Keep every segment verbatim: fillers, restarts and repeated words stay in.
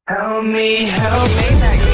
Help me, help me.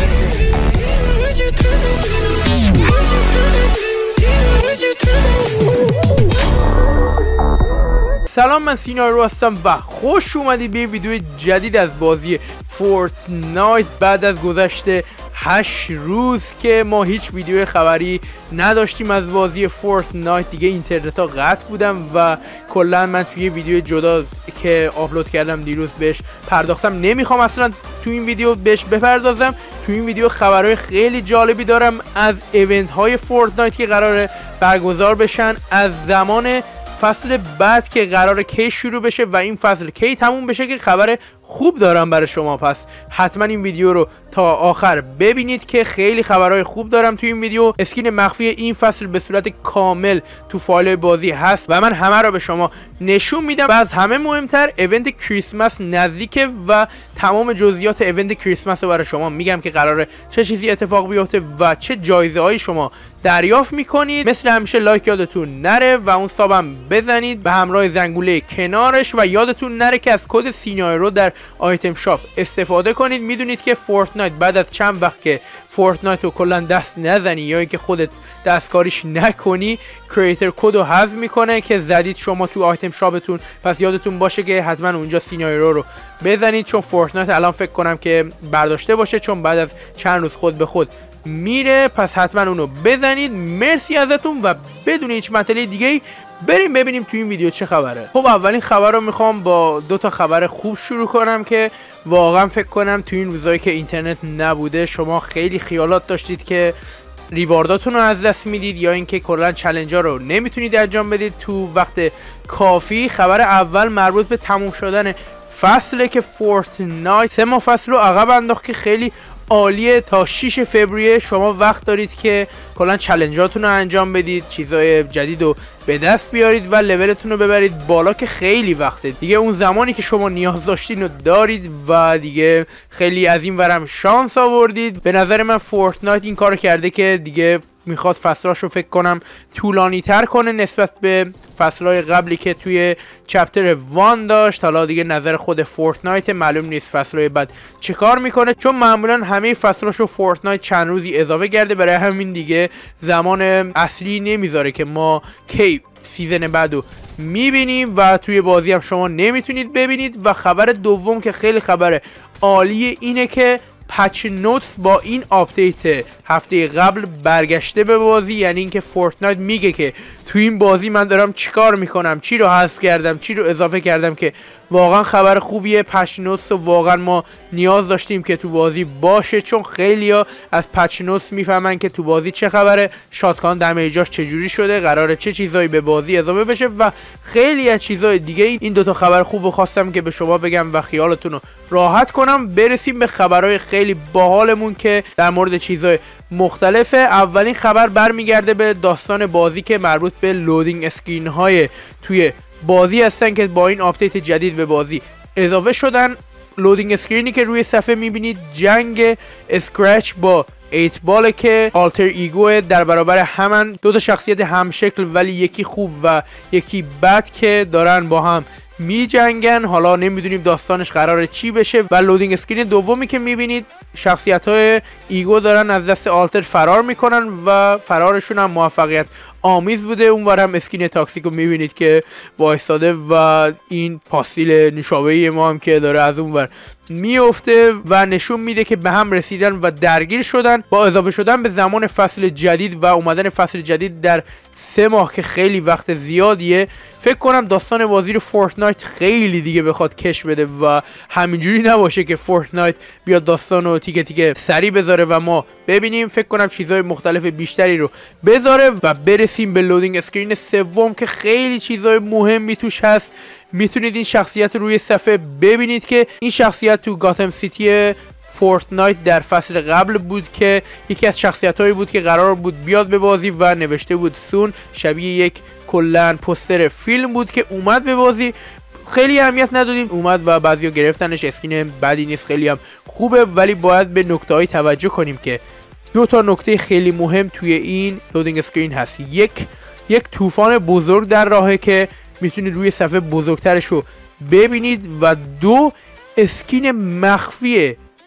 سلام، من سینایرو هستم و خوش اومدید به ویدیو جدید از بازی فورتنایت. بعد از گذشته هشت روز که ما هیچ ویدیو خبری نداشتیم از بازی فورتنایت، دیگه اینترنت ها قطع بودم و کلا من توی ویدیو جدا که آپلود کردم دیروز بهش پرداختم. نمیخوام اصلا تو این ویدیو بهش بپردازم. تو این ویدیو خبرهای خیلی جالبی دارم از ایونت های فورتنایت که قراره برگزار بشن، از زمان فصل بعد که قراره کی شروع بشه و این فصل کی تموم بشه که خبر خوب دارم برای شما. پس حتما این ویدیو رو تا آخر ببینید که خیلی خبرهای خوب دارم تو این ویدیو. اسکین مخفی این فصل به صورت کامل تو فایل بازی هست و من همه رو به شما نشون میدم. و از همه مهمتر ایونت کریسمس نزدیکه و تمام جزئیات ایونت کریسمس رو برای شما میگم که قراره چه چیزی اتفاق بیفته و چه جایزه هایی شما دریافت میکنید. مثل همیشه لایک یادتون نره و اون سابم بزنید به همراه زنگوله کنارش و یادتون نره که از کد سینایرو در آیتم شاپ استفاده کنید. میدونید که فورتنایت بعد از چند وقت که فورتنایت رو کلا دست نزنی یا اینکه خودت دستکاریش نکنی، کریتر کد رو حذف میکنه که زدید شما تو آیتم شاپتون. پس یادتون باشه که حتما اونجا سینایرو رو بزنید، چون فورتنایت الان فکر کنم که برداشته باشه، چون بعد از چند روز خود به خود میره. پس حتما اونو بزنید. مرسی ازتون و بدون هیچ مطلب دیگه بریم ببینیم تو این ویدیو چه خبره. خب اولین خبر رو میخوام با دو تا خبر خوب شروع کنم که واقعا فکر کنم تو این روزایی که اینترنت نبوده شما خیلی خیالات داشتید که ریوارداتون رو از دست میدید یا اینکه کلا چالنجا رو نمیتونید انجام بدید تو وقت کافی. خبر اول مربوط به تموم شدن فصله که فورتنایت سه ماه فصل رو عقب انداخت که خیلی عالیه. تا شش فوریه شما وقت دارید که کلا چالنجاتون رو انجام بدید، چیزای جدید رو به دست بیارید و لولتون رو ببرید بالا که خیلی وقته دیگه. اون زمانی که شما نیاز داشتین رو دارید و دیگه خیلی از این ورم شانس آوردید. به نظر من فورتنایت این کار کرده که دیگه میخواد فصلاشو فکر کنم طولانی تر کنه نسبت به فصلهای قبلی که توی چپتر وان داشت. حالا دیگه نظر خود فورتنایت، معلوم نیست فصلهای بعد چه کار میکنه، چون معمولا همه فصلاشو فورتنایت چند روزی اضافه کرده، برای همین دیگه زمان اصلی نمیذاره که ما کی سیزن بعدو میبینیم و توی بازی هم شما نمیتونید ببینید. و خبر دوم که خیلی خبر عالیه اینه که پچ نوتس با این آپدیت هفته قبل برگشته به بازی. یعنی اینکه فورتنایت میگه که تو این بازی من دارم چیکار میکنم، چی رو حذف کردم، چی رو اضافه کردم، که واقعا خبر خوبیه. پچ نوتس رو واقعا ما نیاز داشتیم که تو بازی باشه، چون خیلیا از پچ نوتس میفهمن که تو بازی چه خبره، شاتگان دمیجاش چجوری شده، قراره چه چیزایی به بازی اضافه بشه و خیلی از چیزای دیگه. این دوتا خبر خوب رو خواستم که به شما بگم و خیالتون رو راحت کنم. برسیم به خبرهای خیلی باحالمون که در مورد چیزای مختلفه. اولین خبر برمیگرده به داستان بازی که مربوط به لودینگ اسکرین های توی بازی هستن که با این آپدیت جدید به بازی اضافه شدن. لودینگ اسکرینی که روی صفحه میبینید جنگ اسکرچ با ایت باله که آلتر ایگو در برابر همن دو تا شخصیت همشکل ولی یکی خوب و یکی بد که دارن با هم می جنگن. حالا نمیدونیم داستانش قراره چی بشه. و لودینگ اسکرین دومی که میبینید شخصیت های ایگو دارن از دست آلتر فرار میکنن و فرارشون هم موفقیت آمیز بوده. اونور هم اسکین تاکسیک رو میبینید که وایستاده و این پاستیل نوشابه‌ای ما هم که داره از اونور میفته و نشون میده که به هم رسیدن و درگیر شدن. با اضافه شدن به زمان فصل جدید و اومدن فصل جدید در سه ماه که خیلی وقت زیادیه، فکر کنم داستان بازی رو فورتنایت خیلی دیگه بخواد کش بده و همینجوری نباشه که فورتنایت بیاد داستان رو تیکه تیکه سری بذاره و ما ببینیم. فکر کنم چیزهای مختلف بیشتری رو بذاره و برسیم به لودینگ اسکرین سوم که خیلی چیزهای مهمی توش هست. میتونید این شخصیت روی صفحه ببینید که این شخصیت تو گاتم سیتی فورتنایت در فصل قبل بود که یکی از شخصیت هایی بود که قرار بود بیاد به بازی و نوشته بود سون، شبیه یک کلن پوستر فیلم بود که اومد به بازی. خیلی اهمیت ندادیم، اومد و بعضیا گرفتنش. اسکین بدی نیست، خیلی هم خوبه، ولی باید به نکته‌های توجه کنیم که دو تا نکته خیلی مهم توی این لودینگ اسکرین هست. یک یک طوفان بزرگ در راهه که میتونید روی صفحه بزرگترش رو ببینید و دو اسکین مخفی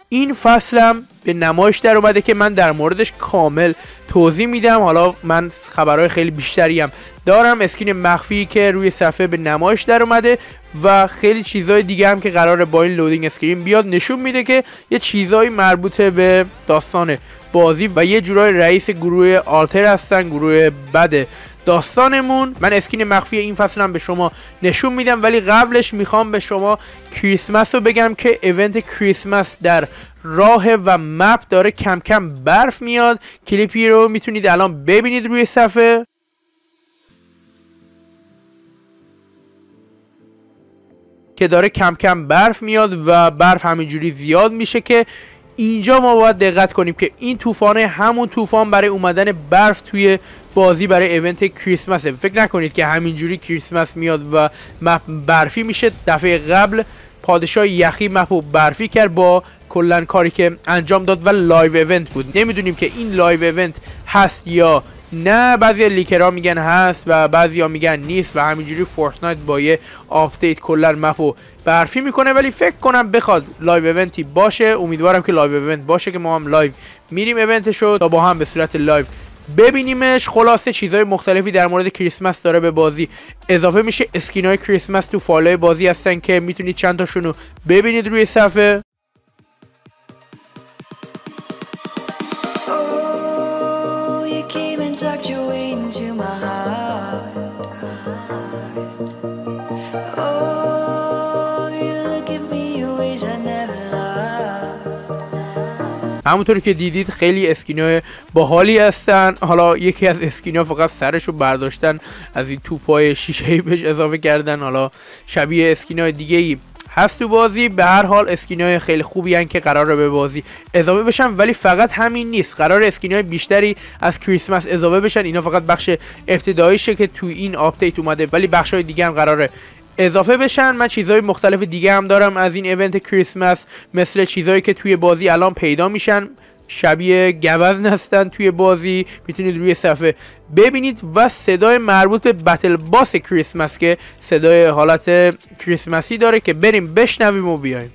این فصلم به نمایش در اومده که من در موردش کامل توضیح میدم. حالا من خبرهای خیلی بیشتری هم دارم، اسکین مخفی که روی صفحه به نمایش در اومده و خیلی چیزهای دیگه هم که قراره با این لودینگ اسکرین بیاد، نشون میده که یه چیزهای مربوط به داستان بازی و یه جورای رئیس گروه آلتر هستن، گروه بد داستانمون. من اسکین مخفی این فصل هم به شما نشون میدم، ولی قبلش میخوام به شما کریسمس رو بگم که ایونت کریسمس در راه و مپ داره کم کم برف میاد. کلیپی رو میتونید الان ببینید روی صفحه که داره کم کم برف میاد و برف همینجوری زیاد میشه که اینجا ما باید دقت کنیم که این طوفانه همون طوفان برای اومدن برف توی بازی برای ایونت کریسمسه. فکر نکنید که همینجوری کریسمس میاد و مپ برفی میشه. دفعه قبل پادشاه یخی مپو برفی کرد با کلن کاری که انجام داد و لایو ایونت بود. نمیدونیم که این لایو ایونت هست یا نه. بعضی لیکرها میگن هست و بعضیا میگن نیست و همینجوری فورتنایت با یه آپدیت کلا مپو برفی میکنه، ولی فکر کنم بخواد لایو ایونتی باشه. امیدوارم که لایو ایونت باشه که ما هم لایو میریم ایونتشو تا با هم به صورت لایو ببینیمش. خلاصه چیزهای مختلفی در مورد کریسمس داره به بازی اضافه میشه. اسکینای کریسمس تو فایلای بازی هستن که میتونید چند تاشون رو ببینید روی صفحه. همونطوری که دیدید خیلی اسکینای باحالی هستن. حالا یکی از اسکینا فقط سرشو برداشتن از این توپای شیشه‌ای بهش اضافه کردن، حالا شبیه اسکینای دیگه ای هست تو بازی. به هر حال اسکینای خیلی خوبی هن که قراره به بازی اضافه بشن، ولی فقط همین نیست، قرار اسکینای بیشتری از کریسمس اضافه بشن. اینا فقط بخش ابتداییشه که تو این آپدیت اومده، ولی بخشای دیگه هم قراره اضافه بشن. من چیزهای مختلف دیگه هم دارم از این ایونت کریسمس، مثل چیزهایی که توی بازی الان پیدا میشن، شبیه گوزن هستن توی بازی، میتونید روی صفحه ببینید. و صدای مربوط به بتل باس کریسمس که صدای حالت کریسمسی داره که بریم بشنویم و بیایم.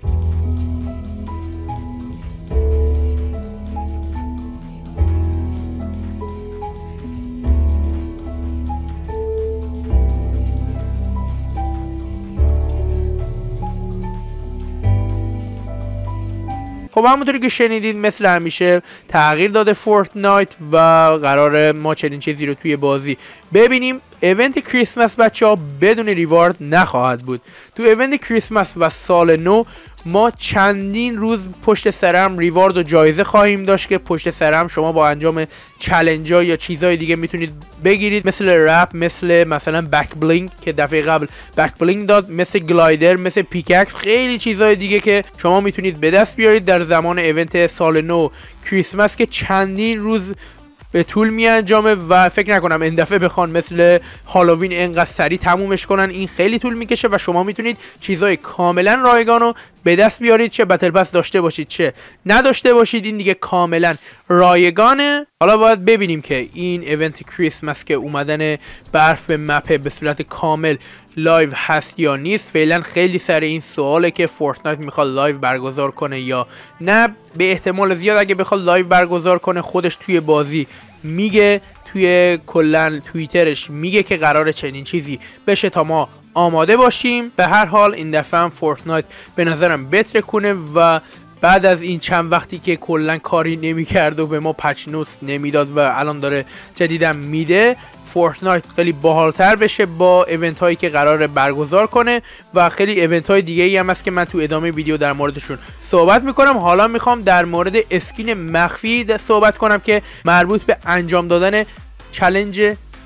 خب همونطوری که شنیدید مثل همیشه تغییر داده فورتنایت و قراره ما چنین چیزی رو توی بازی ببینیم. ایونت کریسمس بچه ها بدون ریوارد نخواهد بود. تو ایونت کریسمس و سال نو ما چندین روز پشت سرم ریوارد و جایزه خواهیم داشت که پشت سرم شما با انجام چالش ها یا چیزهای دیگه میتونید بگیرید، مثل رپ، مثل مثلا بک بلینک که دفعه قبل بک بلینک داد، مثل گلایدر، مثل پیککس، خیلی چیزهای دیگه که شما میتونید به دست بیارید در زمان ایونت سال نو کریسمس که چندین روز به طول می انجامه و فکر نکنم این دفعه بخوان مثل هالووین انقدر سریع تمومش کنن. این خیلی طول میکشه و شما میتونید چیزای کاملا رایگان رو به دست بیارید، چه بتل پس داشته باشید چه نداشته باشید. این دیگه کاملا رایگانه. حالا باید ببینیم که این ایونت کریسمس که اومدن برف به مپ به صورت کامل لایو هست یا نیست. فعلا خیلی سر این سواله که فورتنایت میخواد لایو برگزار کنه یا نه. به احتمال زیاد اگه بخواد لایو برگزار کنه خودش توی بازی میگه، توی کلن توییترش میگه که قراره چنین چیزی بشه تا ما آماده باشیم. به هر حال این دفعه هم فورتنایت به نظرم بتره کنه و بعد از این چند وقتی که کلا کاری نمیکرد و به ما پچ نوتس نمیداد و الان داره جدیدم میده، فورتنایت خیلی باحالتر بشه با ایونت هایی که قراره برگزار کنه و خیلی ایونت های دیگه ای هم هست که من تو ادامه ویدیو در موردشون صحبت میکنم. حالا میخوام در مورد اسکین مخفی صحبت کنم که مربوط به انجام دادن چالش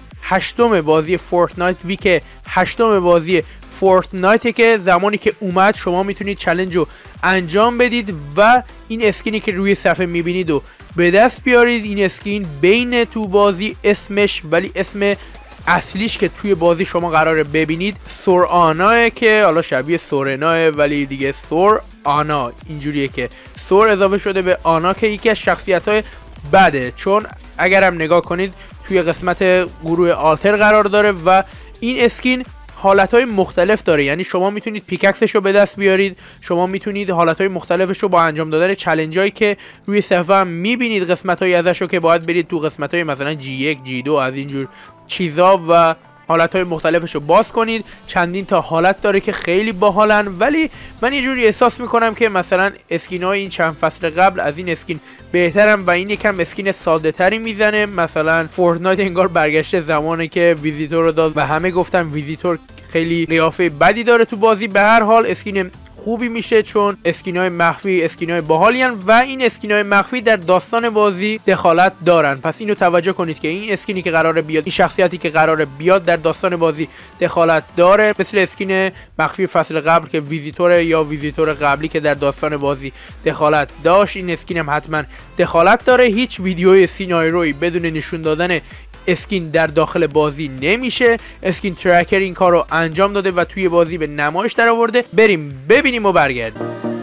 هشتم بازی فورتنایت، ویک هشتم بازی فورتنایت که زمانی که اومد شما میتونید چالش رو انجام بدید و این اسکینی که روی صفحه میبینید و به دست بیارید. این اسکین بین تو بازی اسمش، ولی اسم اصلیش که توی بازی شما قراره ببینید سور آناه که حالا شبیه سورناه ولی دیگه سور آنا اینجوریه که سور اضافه شده به آنا که یکی از شخصیت های بده، چون اگرم نگاه کنید توی قسمت گروه آلتر قرار داره و این اسکین حالتهای مختلف داره، یعنی شما میتونید پیککسش رو به دست بیارید، شما میتونید حالتهای مختلفش رو با انجام دادن چالنجایی که روی صفحه هم میبینید قسمت‌های ازش رو که باید برید تو قسمت‌های مثلا جی یک جی دو از اینجور چیزا و حالتهای مختلفش رو باز کنید. چندین تا حالت داره که خیلی باحالن، ولی من یه جوری احساس میکنم که مثلا اسکین‌های این چند فصل قبل از این اسکین بهترم و این یکم اسکین ساده تری میزنه. مثلا فورتنایت انگار برگشته زمانی که ویزیتور رو داد و همه گفتن ویزیتور خیلی قیافه بدی داره تو بازی. به هر حال اسکین خوبی میشه چون اسکینای مخفی اسکینای باحالی ان و این اسکینای مخفی در داستان بازی دخالت دارن. پس اینو توجه کنید که این اسکینی که قراره بیاد، این شخصیتی که قراره بیاد در داستان بازی دخالت داره، مثل اسکین مخفی فصل قبل که ویزیتور یا ویزیتور قبلی که در داستان بازی دخالت داشت، این اسکین هم حتما دخالت داره. هیچ ویدیوی سینایروی بدون نشون دادن اسکین در داخل بازی نمیشه. اسکین ترکر این کار رو انجام داده و توی بازی به نمایش در آورده. بریم ببینیم و برگردیم.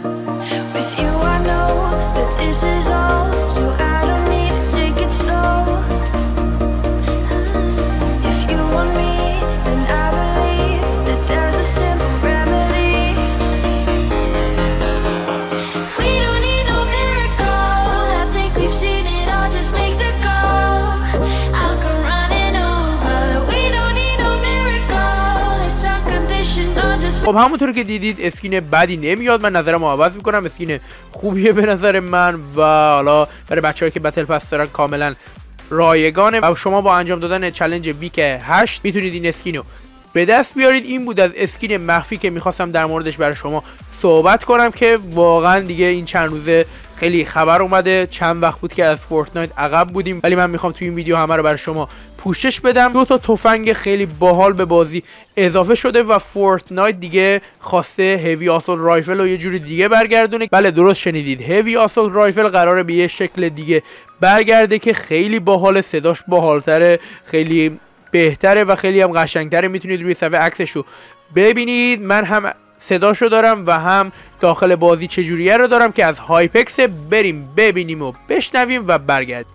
خب همونطور که دیدید اسکین بدی نمیاد، من نظرمو عوض میکنم، اسکین خوبیه به نظر من و حالا برای بچه‌هایی که بتل پس دارن کاملا رایگانه و شما با انجام دادن چالش ویک هشت میتونید این اسکینو به دست بیارید. این بود از اسکین مخفی که میخواستم در موردش برای شما صحبت کنم که واقعا دیگه این چند روزه خیلی خبر اومده، چند وقت بود که از فورتنایت عقب بودیم، ولی من میخوام توی این ویدیو همه رو برای شما پوشش بدم. دو تا تفنگ خیلی باحال به بازی اضافه شده و فورتنایت دیگه خواسته هیوی آسولت رایفل رو یه جوری دیگه برگردونه. بله درست شنیدید، هیوی آسولت رایفل قراره به یه شکل دیگه برگرده که خیلی باحال، صداش باحالتره، خیلی بهتره و خیلی هم قشنگتره. میتونید روی صفحه عکسشو ببینید. من هم صداشو دارم و هم داخل بازی چجوریه رو دارم که از هایپکس. بریم ببینیم و بشنویم و برگردیم.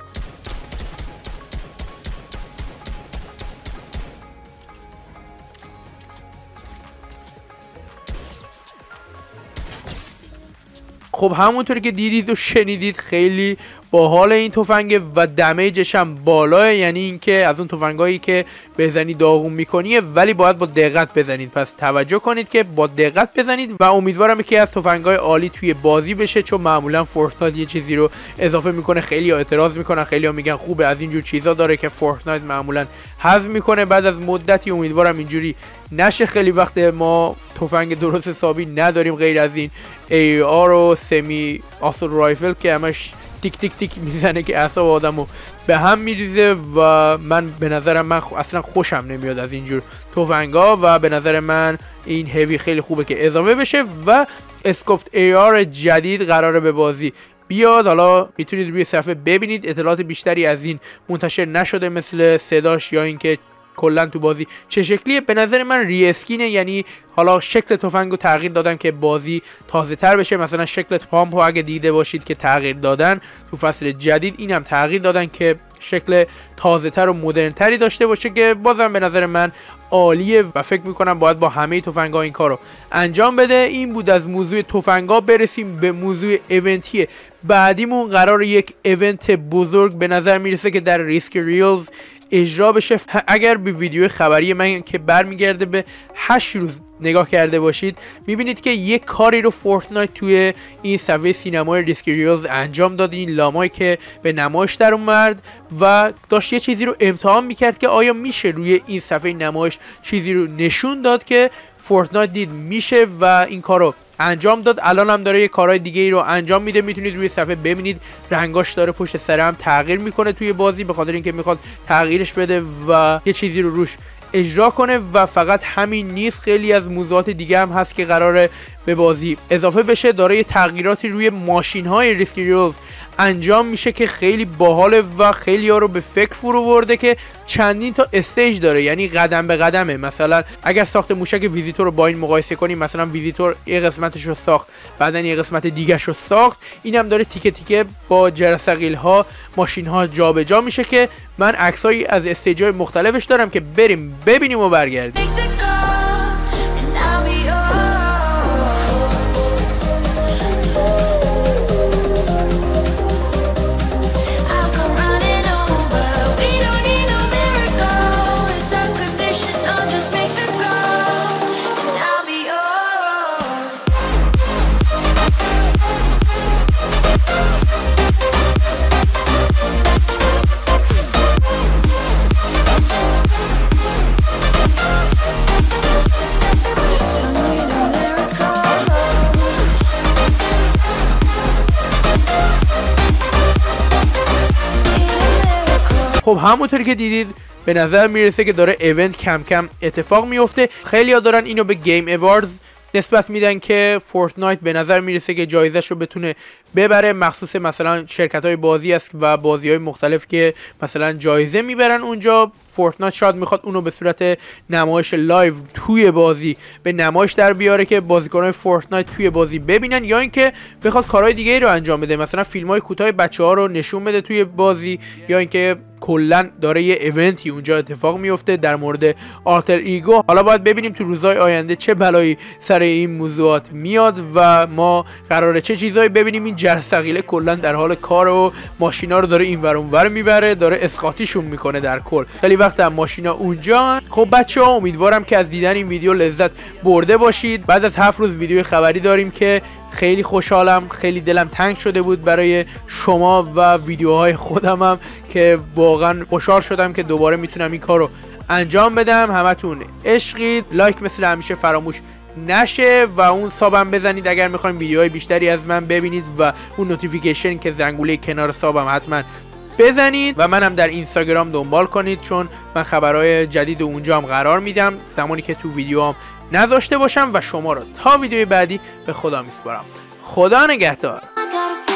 خب همونطوری که دیدید و شنیدید خیلی باحال این تفنگ و دمیجش هم بالاه، یعنی اینکه از اون تفنگایی که بزنی داغون میکنیه ولی باید با دقت بزنید. پس توجه کنید که با دقت بزنید و امیدوارم که از تفنگای عالی توی بازی بشه، چون معمولا فورتنایت یه چیزی رو اضافه میکنه خیلی ها اعتراض میکنن، خیلی ها میگن خوبه، از اینجور چیزا داره که فورتنایت معمولا حذف میکنه بعد از مدتی. امیدوارم اینجوری نشه. خیلی وقت ما تفنگ درست حسابی نداریم غیر از این ای آر و سمی آسولت رایفل که همش تیک تیک تیک میزنه که اعصاب آدمو به هم میریزه و من به نظرم من اصلا خوشم نمیاد از اینجور تفنگا و به نظر من این هیوی خیلی خوبه که اضافه بشه. و اسکوپت ای آر جدید قراره به بازی بیاد. حالا میتونید روی صفحه ببینید، اطلاعات بیشتری از این منتشر نشده مثل صداش یا اینکه کلا تو بازی چه شکلیه. به نظر من ری اسکینه، یعنی حالا شکل تفنگو تغییر دادن که بازی تازه تر بشه. مثلا شکل پامپو اگه دیده باشید که تغییر دادن تو فصل جدید، اینم تغییر دادن که شکل تازه تر و مدرن تری داشته باشه که بازم به نظر من عالیه و فکر میکنم باید با همه تفنگ‌ها این کارو انجام بده. این بود از موضوع تفنگ‌ها. برسیم به موضوع ایونتی بعدیمون. قرار یک ایونت بزرگ به نظر میرسه که در ریسک ریلز اجرا بشه. اگر به ویدیو خبری من که برمیگرده به هشت روز نگاه کرده باشید، میبینید که یک کاری رو فورتنایت توی این صفحه سینمای ریسک ریلز انجام داد. این لامایی که به نمایش در اومد و داشت یه چیزی رو امتحان میکرد که آیا میشه روی این صفحه نمایش چیزی رو نشون داد که فورتنایت دید میشه و این کارو انجام داد. الان هم داره یه کارهای دیگه ای رو انجام میده. میتونید روی صفحه ببینید رنگاش داره پشت سر هم تغییر میکنه توی بازی به خاطر اینکه میخواد تغییرش بده و یه چیزی رو روش اجرا کنه. و فقط همین نیست، خیلی از موضوعات دیگه هم هست که قراره به بازی اضافه بشه. داره یه تغییراتی روی ماشین های ریسک ریلز انجام میشه که خیلی باحاله و خیلی ها رو به فکر فرو برده که چندین تا استیج داره، یعنی قدم به قدمه. مثلا اگر ساخت موشک ویزیتور رو با این مقایسه کنیم، مثلا ویزیتور یه قسمتش رو ساخت بعدن یه قسمت دیگه‌ش رو ساخت، اینم داره تیکه تیکه با جرثقیل ها ماشین ها جابجا میشه که من عکسایی از استیج های مختلفش دارم که بریم ببینیم و برگردیم. خب همونطوری که دیدید به نظر میرسه که داره ایونت کم کم اتفاق میفته. خیلی‌ها دارن اینو به گیم اواردز نسبت میدن که فورتنایت به نظر میرسه که جایزش رو بتونه ببره، مخصوص مثلا شرکت های بازی است و بازی های مختلف که مثلا جایزه میبرن اونجا. فورتنایت شاید میخواد اونو به صورت نمایش لایو توی بازی به نمایش در بیاره که بازیکنان فورتنایت توی بازی ببینن، یا اینکه بخواد کارهای دیگه رو انجام بده، مثلا فیلم‌های کوتاه بچه‌ها رو نشون بده توی بازی، یا اینکه کلا داره یه ایونتی اونجا اتفاق میفته در مورد آلتر ایگو. حالا باید ببینیم تو روزهای آینده چه بلایی سر این موضوعات میاد و ما قراره چه چیزایی ببینیم. این جرثقیله کلا در حال کار و ماشینا رو داره اینور اونور میبره، داره اسقاطیشون میکنه در کل. خیلی وقت هم ماشینا اونجا. خب بچه‌ها امیدوارم که از دیدن این ویدیو لذت برده باشید. بعد از هفت روز ویدیو خبری داریم که خیلی خوشحالم، خیلی دلم تنگ شده بود برای شما و ویدیوهای خودم هم که واقعا خوشحال شدم که دوباره میتونم این کار رو انجام بدم. همتون عشقید. لایک مثل همیشه فراموش نشه و اون سابم بزنید اگر میخواین ویدیوهای بیشتری از من ببینید و اون نوتیفیکیشن که زنگوله کنار سابم حتما بزنید و منم در اینستاگرام دنبال کنید چون من خبرهای جدید اونجا هم قرار میدم زمانی که تو ویدیوام نذاشته باشم. و شما رو تا ویدیوی بعدی به خدا میسپارم. خدا نگهدار.